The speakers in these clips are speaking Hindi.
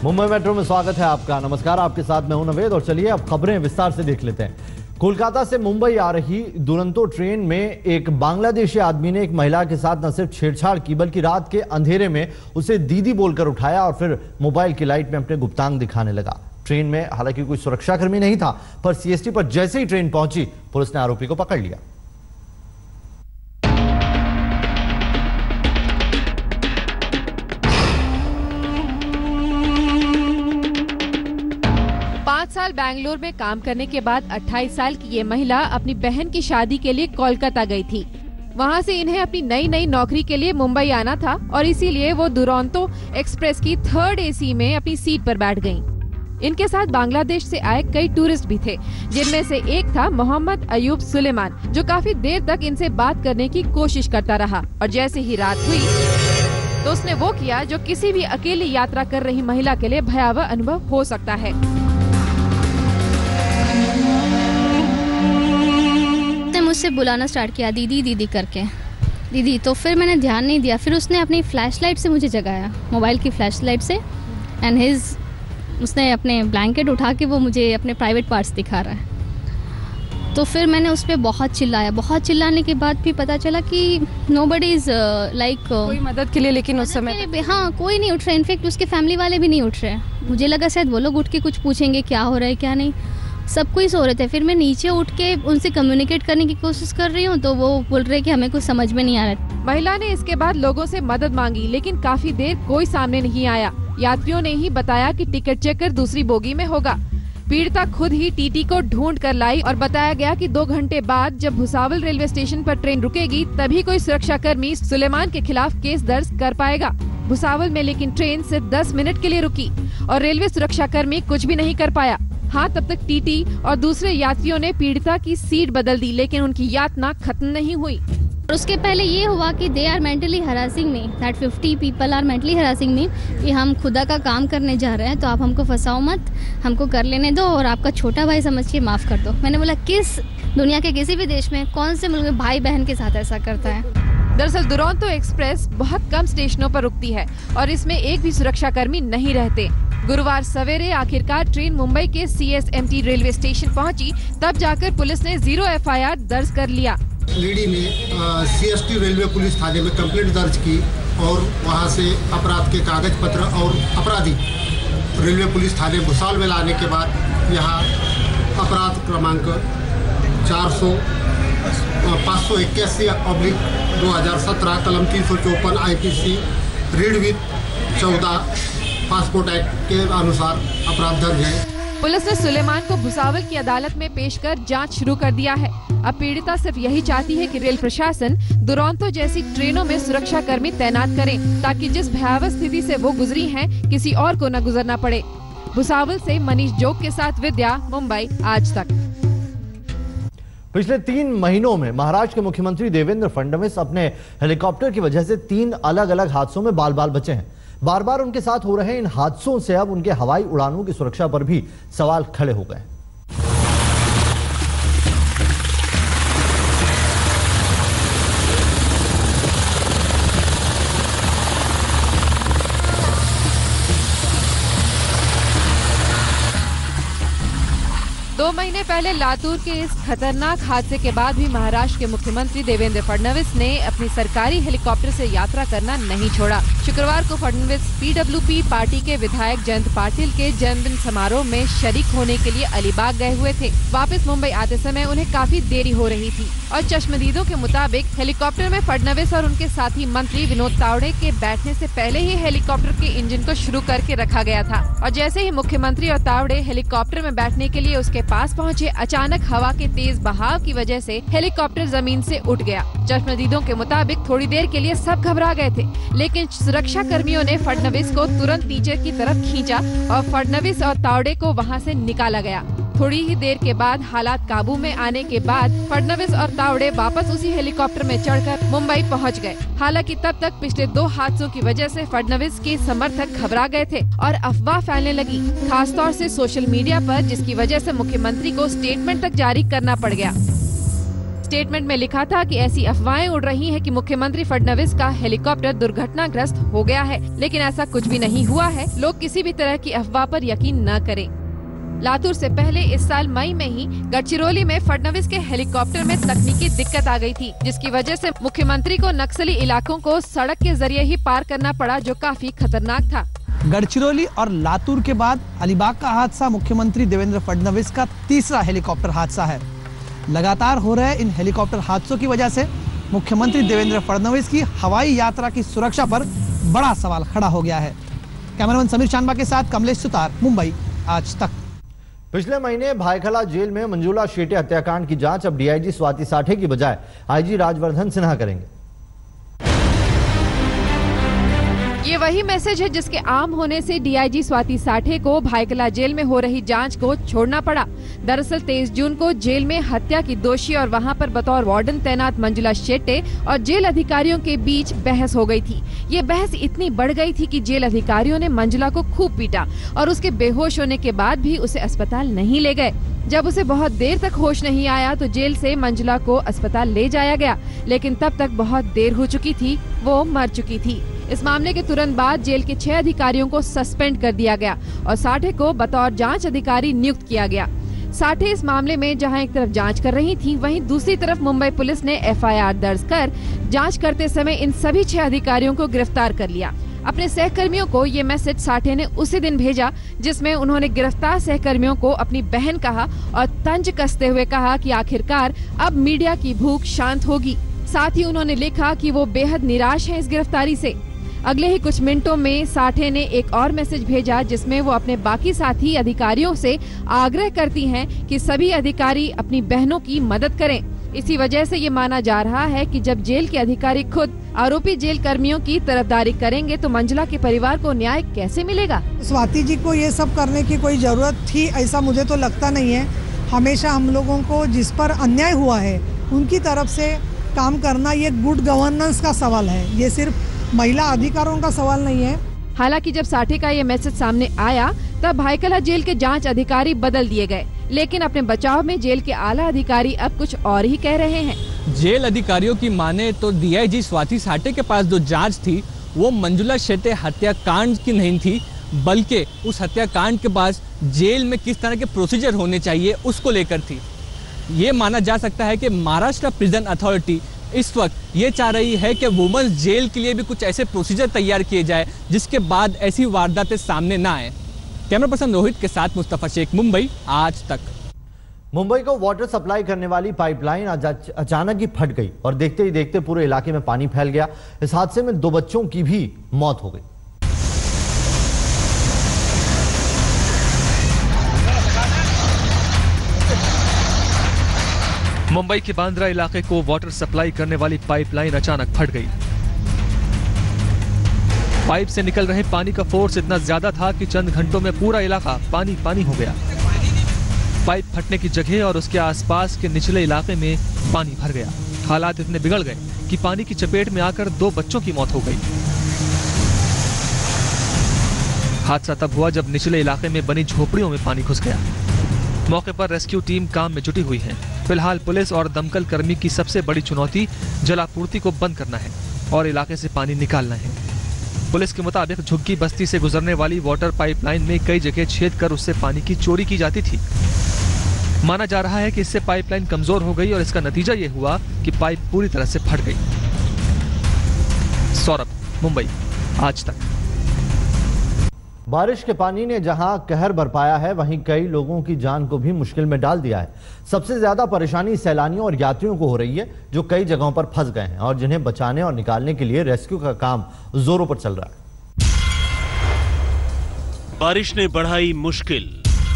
मुंबई मेट्रो में स्वागत है आपका। नमस्कार, आपके साथ मैं हूं नवेद और चलिए अब खबरें विस्तार से देख लेते हैं। कोलकाता से मुंबई आ रही दुरंतो ट्रेन में एक बांग्लादेशी आदमी ने एक महिला के साथ न सिर्फ छेड़छाड़ की बल्कि रात के अंधेरे में उसे दीदी बोलकर उठाया और फिर मोबाइल की लाइट में अपने गुप्तांग दिखाने लगा। ट्रेन में हालांकि कोई सुरक्षाकर्मी नहीं था, पर सीएसटी पर जैसे ही ट्रेन पहुंची पुलिस ने आरोपी को पकड़ लिया। 5 साल बैंगलोर में काम करने के बाद 28 साल की ये महिला अपनी बहन की शादी के लिए कोलकाता गई थी। वहां से इन्हें अपनी नई नौकरी के लिए मुंबई आना था और इसीलिए वो दुरंतो एक्सप्रेस की 3rd AC में अपनी सीट पर बैठ गईं। इनके साथ बांग्लादेश से आए कई टूरिस्ट भी थे, जिनमें से एक था मोहम्मद अयूब सुलेमान, जो काफी देर तक इनसे बात करने की कोशिश करता रहा और जैसे ही रात हुई तो उसने वो किया जो किसी भी अकेली यात्रा कर रही महिला के लिए भयावह अनुभव हो सकता है। मुझसे बुलाना स्टार्ट किया, दीदी दीदी करके, दीदी। तो फिर मैंने ध्यान नहीं दिया। फिर उसने अपनी फ्लैशलाइट से मुझे जगाया, मोबाइल की फ्लैशलाइट से, एंड उसने अपने ब्लैंकेट उठा के वो मुझे अपने प्राइवेट पार्ट्स दिखा रहा है। तो फिर मैंने उस पर बहुत चिल्लाया। बहुत चिल्लाने के बाद भी पता चला कि नोबडी इज लाइक कोई मदद के लिए, लेकिन उस समय हाँ कोई नहीं उठ रहा। इनफेक्ट उसके फैमिली वाले भी नहीं उठ रहे। मुझे लगा शायद वो लोग उठ के कुछ पूछेंगे क्या हो रहा है क्या नहीं, सब कोई सो रहे थे। फिर मैं नीचे उठ के उनसे कम्युनिकेट करने की कोशिश कर रही हूँ तो वो बोल रहे कि हमें कुछ समझ में नहीं आ रहा। महिला ने इसके बाद लोगों से मदद मांगी, लेकिन काफी देर कोई सामने नहीं आया। यात्रियों ने ही बताया कि टिकट चेकर दूसरी बोगी में होगा। पीड़िता खुद ही टीटी को ढूंढ कर लाई और बताया गया कि 2 घंटे बाद जब भुसावल रेलवे स्टेशन पर ट्रेन रुकेगी तभी कोई सुरक्षाकर्मी सुलेमान के खिलाफ केस दर्ज कर पाएगा। भुसावल में लेकिन ट्रेन सिर्फ 10 मिनट के लिए रुकी और रेलवे सुरक्षाकर्मी कुछ भी नहीं कर पाया। हाँ, तब तक टीटी और दूसरे यात्रियों ने पीड़िता की सीट बदल दी, लेकिन उनकी यातना खत्म नहीं हुई। और उसके पहले ये हुआ कि they are mentally harassing me, that 50 people are mentally harassing me कि हम खुदा का काम करने जा रहे हैं तो आप हमको फंसाओ मत, हमको कर लेने दो और आपका छोटा भाई समझ के माफ कर दो। मैंने बोला किस दुनिया के किसी भी देश में कौन से मुल्क में भाई बहन के साथ ऐसा करता है। दरअसल दुरंतो एक्सप्रेस बहुत कम स्टेशनों पर रुकती है और इसमें एक भी सुरक्षाकर्मी नहीं रहते। गुरुवार सवेरे आखिरकार ट्रेन मुंबई के CSMT रेलवे स्टेशन पहुंची, तब जाकर पुलिस ने 0 FIR दर्ज कर लिया। लेडी ने CST रेलवे पुलिस थाने में कंप्लेंट दर्ज की और वहां से अपराध के कागज पत्र और अपराधी रेलवे पुलिस थाने भुसावल में लाने के बाद यहाँ अपराध क्रमांक 581/2017 कलम 354 IPC read with 14 passport act के अनुसार अपराध दर्ज है। पुलिस ने सुलेमान को भुसावल की अदालत में पेश कर जांच शुरू कर दिया है। अब पीड़िता सिर्फ यही चाहती है कि रेल प्रशासन दुरंतो जैसी ट्रेनों में सुरक्षा कर्मी तैनात करें, ताकि जिस भयावह स्थिति से वो गुजरी हैं किसी और को न गुजरना पड़े। भुसावल से मनीष जोग के साथ विद्या, मुंबई आज तक। पिछले 3 महीनों में महाराष्ट्र के मुख्यमंत्री देवेंद्र फडणवीस अपने हेलीकॉप्टर की वजह से 3 अलग-अलग हादसों में बाल बचे हैं। बार बार उनके साथ हो रहे इन हादसों से अब उनके हवाई उड़ानों की सुरक्षा पर भी सवाल खड़े हो गए। दो महीने पहले लातूर के इस खतरनाक हादसे के बाद भी महाराष्ट्र के मुख्यमंत्री देवेंद्र फडणवीस ने अपनी सरकारी हेलीकॉप्टर से यात्रा करना नहीं छोड़ा। शुक्रवार को फडणवीस PWP पार्टी के विधायक जयंत पाटिल के जन्मदिन समारोह में शरीक होने के लिए अलीबाग गए हुए थे। वापस मुंबई आते समय उन्हें काफी देरी हो रही थी और चश्मदीदों के मुताबिक हेलीकॉप्टर में फडणवीस और उनके साथी मंत्री विनोद तावड़े के बैठने से पहले ही हेलीकॉप्टर के इंजन को शुरू करके रखा गया था और जैसे ही मुख्यमंत्री और तावड़े हेलीकॉप्टर में बैठने के लिए उसके पास पहुंचे, अचानक हवा के तेज बहाव की वजह से हेलीकॉप्टर जमीन से उठ गया। चश्मदीदों के मुताबिक थोड़ी देर के लिए सब घबरा गए थे, लेकिन सुरक्षा कर्मियों ने फडणवीस को तुरंत नीचे की तरफ खींचा और फडणवीस और तावड़े को वहां से निकाला गया। थोड़ी ही देर के बाद हालात काबू में आने के बाद फडणवीस और तावड़े वापस उसी हेलीकॉप्टर में चढ़कर मुंबई पहुंच गए। हालांकि तब तक पिछले 2 हादसों की वजह से फडणवीस के समर्थक घबरा गए थे और अफवाह फैलने लगी, खासतौर से सोशल मीडिया पर, जिसकी वजह से मुख्यमंत्री को स्टेटमेंट तक जारी करना पड़ गया। स्टेटमेंट में लिखा था कि ऐसी अफवाहें उड़ रही हैं कि मुख्यमंत्री फडणवीस का हेलीकॉप्टर दुर्घटनाग्रस्त हो गया है, लेकिन ऐसा कुछ भी नहीं हुआ है। लोग किसी भी तरह की अफवाह पर यकीन न करें। लातूर से पहले इस साल मई में ही गढ़चिरौली में फडणवीस के हेलीकॉप्टर में तकनीकी दिक्कत आ गई थी, जिसकी वजह से मुख्यमंत्री को नक्सली इलाकों को सड़क के जरिए ही पार करना पड़ा, जो काफी खतरनाक था। गढ़चिरौली और लातूर के बाद अलीबाग का हादसा मुख्यमंत्री देवेंद्र फडणवीस का तीसरा हेलीकॉप्टर हादसा है। लगातार हो रहे इन हेलीकॉप्टर हादसों की वजह से मुख्यमंत्री देवेंद्र फडणवीस की हवाई यात्रा की सुरक्षा पर बड़ा सवाल खड़ा हो गया है। कैमरामैन समीर चांदबा के साथ कमलेश सुतार, मुंबई, आज तक। पिछले महीने भायखला जेल में मंजुला शेटे हत्याकांड की जांच अब डीआईजी स्वाति साठे की बजाय आईजी राजवर्धन सिन्हा करेंगे। ये वही मैसेज है जिसके आम होने से डीआईजी स्वाति साठे को भायखला जेल में हो रही जांच को छोड़ना पड़ा। दरअसल 23 जून को जेल में हत्या की दोषी और वहां पर बतौर वार्डन तैनात मंजुला शेटे और जेल अधिकारियों के बीच बहस हो गई थी। ये बहस इतनी बढ़ गई थी कि जेल अधिकारियों ने मंजुला को खूब पीटा और उसके बेहोश होने के बाद भी उसे अस्पताल नहीं ले गए। जब उसे बहुत देर तक होश नहीं आया तो जेल से मंजुला को अस्पताल ले जाया गया, लेकिन तब तक बहुत देर हो चुकी थी, वो मर चुकी थी। इस मामले के तुरंत बाद जेल के 6 अधिकारियों को सस्पेंड कर दिया गया और साठे को बतौर जांच अधिकारी नियुक्त किया गया। साठे इस मामले में जहां एक तरफ जांच कर रही थी, वहीं दूसरी तरफ मुंबई पुलिस ने एफआईआर दर्ज कर जांच करते समय इन सभी 6 अधिकारियों को गिरफ्तार कर लिया। अपने सहकर्मियों को ये मैसेज साठे ने उसी दिन भेजा जिसमें उन्होंने गिरफ्तार सहकर्मियों को अपनी बहन कहा और तंज कसते हुए कहा कि आखिरकार अब मीडिया की भूख शांत होगी। साथ ही उन्होंने लिखा कि वो बेहद निराश हैं इस गिरफ्तारी से। अगले ही कुछ मिनटों में साठे ने एक और मैसेज भेजा जिसमें वो अपने बाकी साथी अधिकारियों से आग्रह करती हैं कि सभी अधिकारी अपनी बहनों की मदद करें। इसी वजह से ये माना जा रहा है कि जब जेल के अधिकारी खुद आरोपी जेल कर्मियों की तरफदारी करेंगे तो मंजुला के परिवार को न्याय कैसे मिलेगा। स्वाति जी को ये सब करने की कोई जरूरत थी ऐसा मुझे तो लगता नहीं है। हमेशा हम लोगों को जिस पर अन्याय हुआ है उनकी तरफ से काम करना ये गुड गवर्नेंस का सवाल है, ये सिर्फ महिला अधिकारों का सवाल नहीं है। हालांकि जब साठे का ये मैसेज सामने आया तब भायखला जेल के जांच अधिकारी बदल दिए गए, लेकिन अपने बचाव में जेल के आला अधिकारी अब कुछ और ही कह रहे हैं। जेल अधिकारियों की माने तो डीआईजी स्वाति साठे के पास जो जांच थी वो मंजुला शेटे हत्याकांड की नहीं थी, बल्कि उस हत्याकांड के बाद जेल में किस तरह के प्रोसीजर होने चाहिए उसको लेकर थी। ये माना जा सकता है कि महाराष्ट्र प्रिजन अथॉरिटी इस वक्त ये चाह रही है कि वुमेन्स जेल के लिए भी कुछ ऐसे प्रोसीजर तैयार किए जाए जिसके बाद ऐसी वारदातें सामने ना आए। कैमरा पर्सन रोहित के साथ मुस्तफा शेख, मुंबई, आज तक। मुंबई को वाटर सप्लाई करने वाली पाइपलाइन आज अचानक ही फट गई और देखते ही देखते पूरे इलाके में पानी फैल गया। इस हादसे में 2 बच्चों की भी मौत हो गई। मुंबई के बांद्रा इलाके को वाटर सप्लाई करने वाली पाइपलाइन अचानक फट गई। पाइप से निकल रहे पानी का फोर्स इतना ज्यादा था कि चंद घंटों में पूरा इलाका पानी पानी हो गया। पाइप फटने की जगह और उसके आसपास के निचले इलाके में पानी भर गया। हालात इतने बिगड़ गए कि पानी की चपेट में आकर 2 बच्चों की मौत हो गई। हादसा तब हुआ जब निचले इलाके में बनी झोपड़ियों में पानी घुस गया। मौके पर रेस्क्यू टीम काम में जुटी हुई है। फिलहाल पुलिस और दमकल कर्मी की सबसे बड़ी चुनौती जलापूर्ति को बंद करना है और इलाके से पानी निकालना है। पुलिस के मुताबिक झुग्गी बस्ती से गुजरने वाली वाटर पाइपलाइन में कई जगह छेद कर उससे पानी की चोरी की जाती थी। माना जा रहा है कि इससे पाइपलाइन कमजोर हो गई और इसका नतीजा ये हुआ कि पाइप पूरी तरह से फट गई। सौरभ, मुंबई, आज तक। बारिश के पानी ने जहां कहर बरपाया है, वहीं कई लोगों की जान को भी मुश्किल में डाल दिया है। सबसे ज्यादा परेशानी सैलानियों और यात्रियों को हो रही है जो कई जगहों पर फंस गए हैं और जिन्हें बचाने और निकालने के लिए रेस्क्यू का काम जोरों पर चल रहा है। बारिश ने बढ़ाई मुश्किल,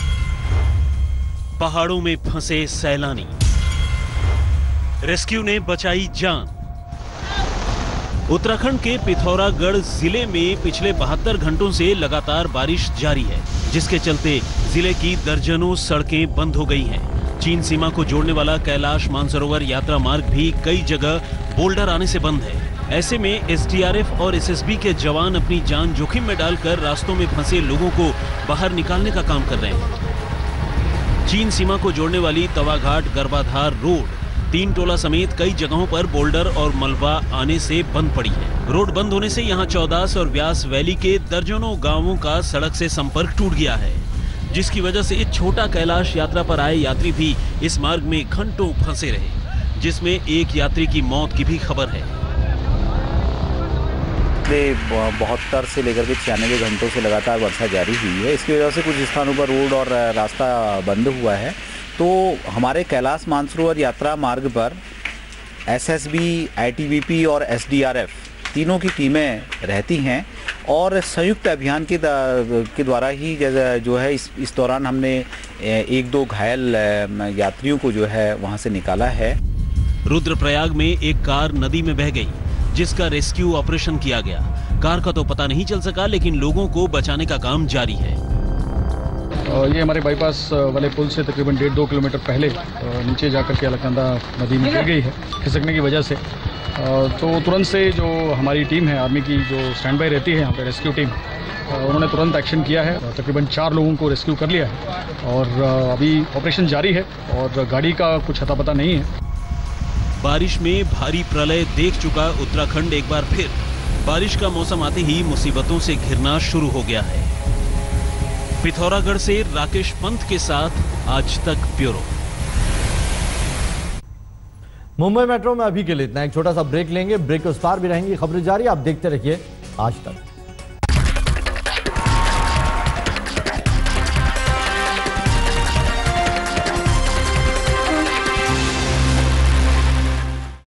पहाड़ों में फंसे सैलानी, रेस्क्यू ने बचाई जान। उत्तराखंड के पिथौरागढ़ जिले में पिछले 72 घंटों से लगातार बारिश जारी है, जिसके चलते जिले की दर्जनों सड़कें बंद हो गई हैं। चीन सीमा को जोड़ने वाला कैलाश मानसरोवर यात्रा मार्ग भी कई जगह बोल्डर आने से बंद है। ऐसे में एसडीआरएफ और एसएसबी के जवान अपनी जान जोखिम में डालकर रास्तों में फंसे लोगों को बाहर निकालने का काम कर रहे हैं। चीन सीमा को जोड़ने वाली तवाघाट गर्भाधार रोड तीन टोला समेत कई जगहों पर बोल्डर और मलबा आने से बंद पड़ी है। रोड बंद होने से यहां चौदास और व्यास वैली के दर्जनों गांवों का सड़क से संपर्क टूट गया है, जिसकी वजह से छोटा कैलाश यात्रा पर आए यात्री भी इस मार्ग में घंटों फंसे रहे, जिसमें एक यात्री की मौत की भी खबर है। 72 से लेकर के 96 घंटों से लगातार वर्षा जारी हुई है। इसकी वजह से कुछ स्थानों पर रोड और रास्ता बंद हुआ है। तो हमारे कैलाश मानसरोवर यात्रा मार्ग पर एसएसबी, आईटीबीपी और एसडीआरएफ तीनों की टीमें रहती हैं और संयुक्त अभियान के द्वारा ही जो है इस दौरान हमने 1-2 घायल यात्रियों को जो है वहां से निकाला है। रुद्रप्रयाग में एक कार नदी में बह गई, जिसका रेस्क्यू ऑपरेशन किया गया। कार का तो पता नहीं चल सका, लेकिन लोगों को बचाने का काम जारी है। ये हमारे बाईपास वाले पुल से तकरीबन 1.5-2 किलोमीटर पहले नीचे जाकर के अलकनंदा नदी में गिर गई है खिसकने की वजह से। तो तुरंत से जो हमारी टीम है, आर्मी की जो स्टैंड बाई रहती है यहाँ पे रेस्क्यू टीम, उन्होंने तुरंत एक्शन किया है। तकरीबन 4 लोगों को रेस्क्यू कर लिया है और अभी ऑपरेशन जारी है और गाड़ी का कुछ अता पता नहीं है। बारिश में भारी प्रलय देख चुका उत्तराखंड एक बार फिर बारिश का मौसम आते ही मुसीबतों से घिरना शुरू हो गया है। पिथौरागढ़ से राकेश पंत के साथ आज तक ब्यूरो। मुंबई मेट्रो में अभी के लिए इतना। एक छोटा सा ब्रेक लेंगे, ब्रेक के उस पार भी रहेंगी खबरें जारी। आप देखते रहिए आज तक।